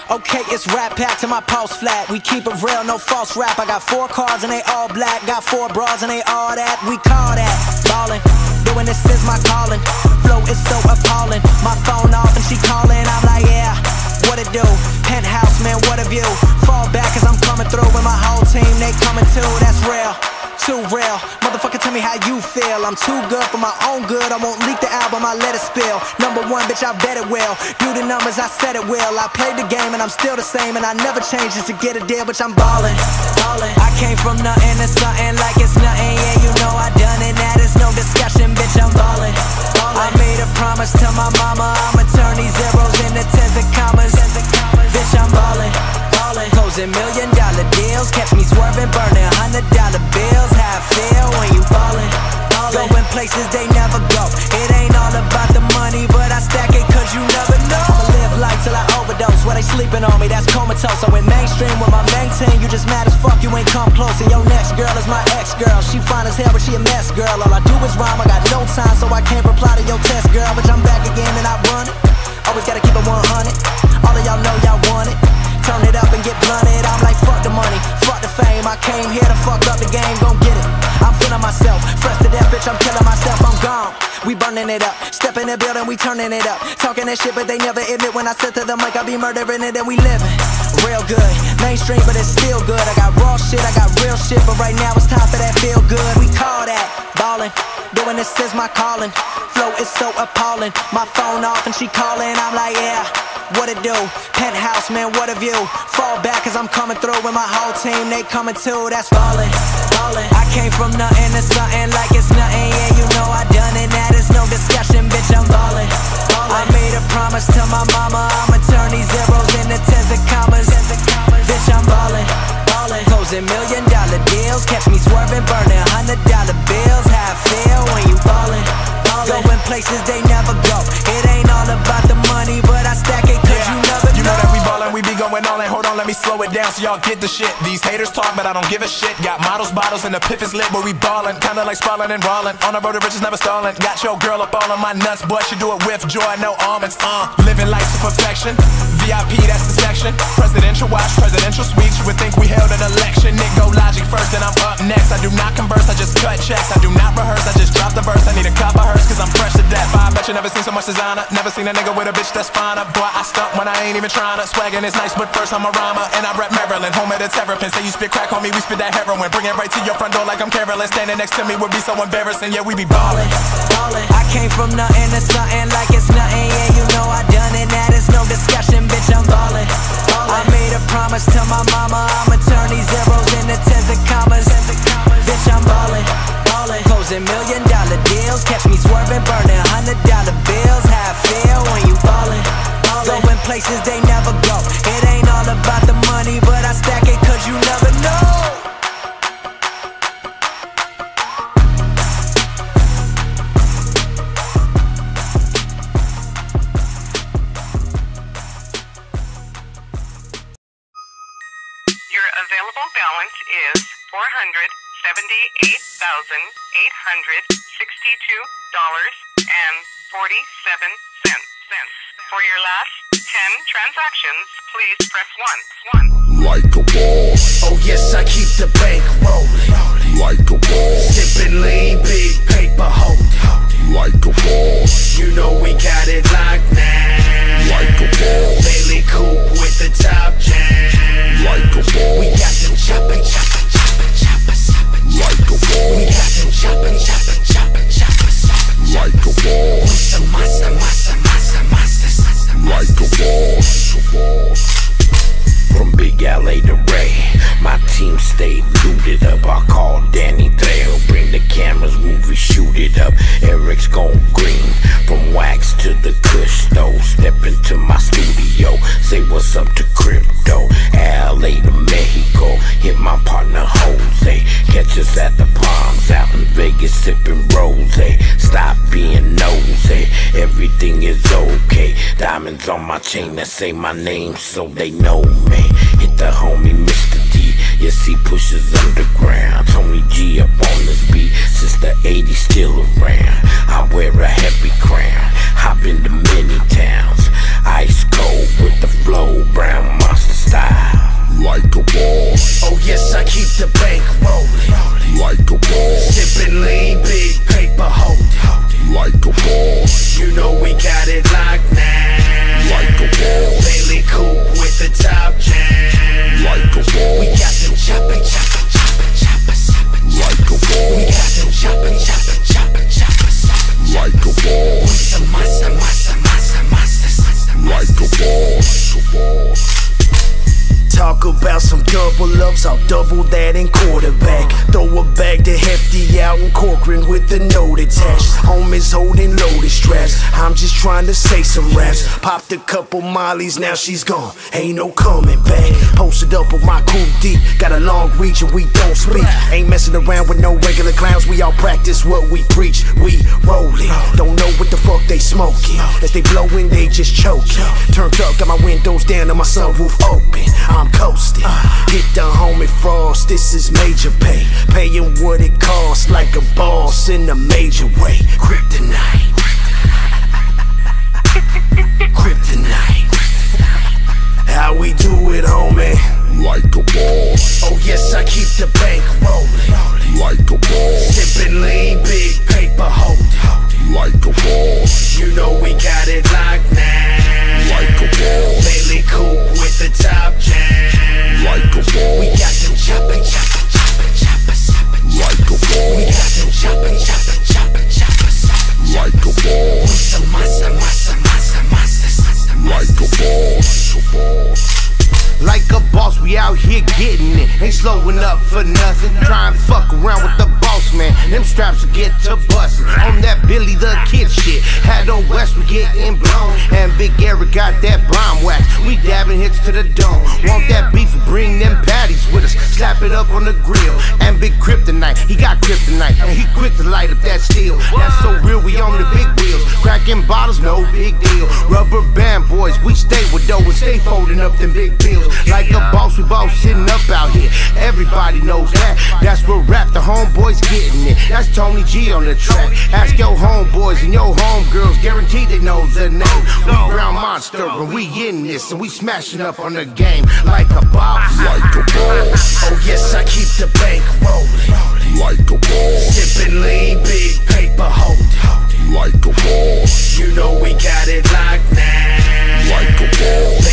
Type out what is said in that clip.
Okay, it's Rat Pack to my pulse flat. We keep it real, no false rap. I got 4 cars and they all black. Got 4 bras and they all that. We call that ballin'. Doing this is my calling. Flow is so appalling. My phone off and she calling. I'm like, yeah, what it do? Penthouse, man, what a view. Fall back cause I'm coming through with my whole team. They coming too, that's real. Too real. Motherfucker, tell me how you feel. I'm too good for my own good. I won't leak the album, I let it spill. #1, bitch, I bet it will. Do the numbers, I said it will. I played the game and I'm still the same. And I never changed just to get a deal, bitch, I'm ballin', ballin'. I came from nothing to something like it's nothing. Yeah, you know I done it, that is no discussion, bitch, I'm ballin', ballin'. I made a promise to my mama, I'ma turn these zeros into tens and commas. Bitch, I'm ballin', ballin'. Closing $1 million deals. Catch me swerving, burning $100 bills. How I feel when you ballin', ballin'. Going places they never go. It ain't all about the money, but I stack it cause you never know. I'ma live life till I overdose. Where they sleeping on me, that's comatose. I went mainstream with my main team. You just mad as fuck, you ain't come close. And your next girl is my ex-girl. She fine as hell, but she a mess, girl. All I do is rhyme, I got no time, so I can't reply to your test, girl. But I'm back again and I run it. Always gotta keep it 100. All of y'all know y'all want it. Turn it up and get blunted. I'm like, fuck the money, fuck the fame. I came here to fuck up the game, gon' get it. I'm feeling myself, fresh to death, bitch, I'm killing myself, I'm gone. We burning it up, step in the building, we turning it up. Talking that shit, but they never admit when I sit to the mic, I be murdering it and we living real good. Mainstream, but it's still good. I got raw shit, I got real shit, but right now it's time for that feel good. We call that ballin'. Doing this is my calling. Flow is so appalling. My phone off and she calling. I'm like, yeah, what it do? Penthouse, man, what a view. Fall back cause I'm coming through with my whole team. They coming too, that's ballin', ballin'. I came from nothing to something like it's nothing. Yeah, you know I done it, that is no discussion, bitch, I'm ballin', ballin'. I made a promise to my mama, I'ma turn these zeros into tens and commas. Bitch, I'm ballin', ballin'. Closing $1 million deals. Catch me swerving, burning $100 bills. How I feel when you ballin', ballin'. Going places they never go. It ain't all about the money, but I stack it cause you never know. You know that we ballin', we be going all in. Hold on, let me slow it down so y'all get the shit. These haters talk, but I don't give a shit. Got models, bottles, and the piff is lit, but we ballin'. Kinda like sprawling and rollin'. On the road to riches, never stallin'. Got your girl up all on my nuts, but she do it with joy, no almonds. Living life to perfection. VIP, that's the section. Presidential watch, presidential suite. You would think we held an election. Nick go logic first, and I'm up next. I do not converse, I just cut checks. I do not rehearse, I just drop the verse. I need a cup of hers, cause I'm fresh to death. I bet you never seen so much designer. Never seen a nigga with a bitch that's finer. Boy, I stunt when I ain't even tryna. Swaggin' is nice, but first I'm a rhymer. And I rap Maryland, home of the terrapin. Say you spit crack, homie, we spit that heroin. Bring it right to your front door like I'm Carolyn. Standing next to me would be so embarrassing. Yeah, we be ballin', ballin'. I came from nothing to something like it's nothing. Yeah, you know I done it, that is no discussion, bitch, I'm ballin', ballin'. I made a promise to my mama, I'ma turn these zeros into tens and commas. Bitch, I'm ballin', ballin'. Closing $1 million deals. Catch me swerving, burning $100 bills. How I feel when you ballin', ballin'. Going places they never go. It ain't all about the money, but I stack it cause you never know. Available balance is $478,862.47. For your last 10 transactions, please press 1. Like a boss. Oh yes, I keep the bank rolling. Like a boss. Sippin' lean, big paper hold. Like a boss. You know we got it locked now. Like a boss. Bailey coupe with the top jam. Like a boss. We got them choppin'. Like a boss. We got them choppin'. Like a boss. Some monster. Like a boss. From Big LA to Ray, my team stayed looted up. I called Danny Trejo, bring the cameras, movie, shoot it up. Eric's gone green, from wax to the kush though. Step into my studio, say what's up to crypto. LA to Mexico, hit my partner Jose. Catch us at the Palms, out in Vegas sipping rose. Stop being nosy, everything is okay. Diamonds on my chain that say my name so they know me. Hit the homie Mr. D, yes he pushes underground. Tony G up on this beat since the 80s, still around. I wear a heavy crown, I've been to many towns. Ice cold with the flow, brown couple ups, I'll double that in quarterback. Throw a bag to Hefty out in Corcoran with the note attached. Home is holding loaded straps. I'm just trying to say some raps. Popped a couple mollies, now she's gone. Ain't no coming back. Posted up with my crew deep. Got a long reach and we don't speak. Ain't messing around with no regular clowns. We all practice what we preach. We rollin'. Don't know what the fuck they smoking. As they blowin', they just choking. Turned up, got my windows down and my sunroof open. I'm coasting. Hit the homie Frost, this is major pay. Paying what it costs like a boss in a major way. Kryptonite. Kryptonite. How we do it, homie? Like a boss. Oh yes, I keep the bank rolling. Like a boss. Sippin' lean, big paper holding. Like a boss. You know we got it locked now. Like a boss. Bailey coupe with the top jam. Like a boss. We got them choppin'. Like a boss. We got them choppin'. Like a boss. Some monster. Like a boss. Like a boss, we out here getting it. Ain't slowing up for nothing. Try and fuck around with the boss, man. Them straps will get to bustin'. On that Billy the Kid shit. Had on West, we getting blown. And Big Eric got that bomb wax. We dabbing hits to the dome. Want that beef, bring them patties with us. Slap it up on the grill. And Big Kryptonite, he got kryptonite. And he quick to light up that steel. That's so real, we on the big wheels. Cracking bottles, no big deal. Rubber band boys, we stay with dough and stay folding up them big bills. Like a boss, we both sitting up out here. Everybody knows that. That's where rap, the homeboys getting it. That's Tony G on the track. Ask your homeboys and your homegirls, guaranteed they know the name. We Brown Monster and we in this and we smashing up on the game like a boss. Like a boss. Oh yes, I keep the bank rolling. Like a boss. Sippin' lean, big paper holding. Like a boss. You know we got it locked now. Like a boss.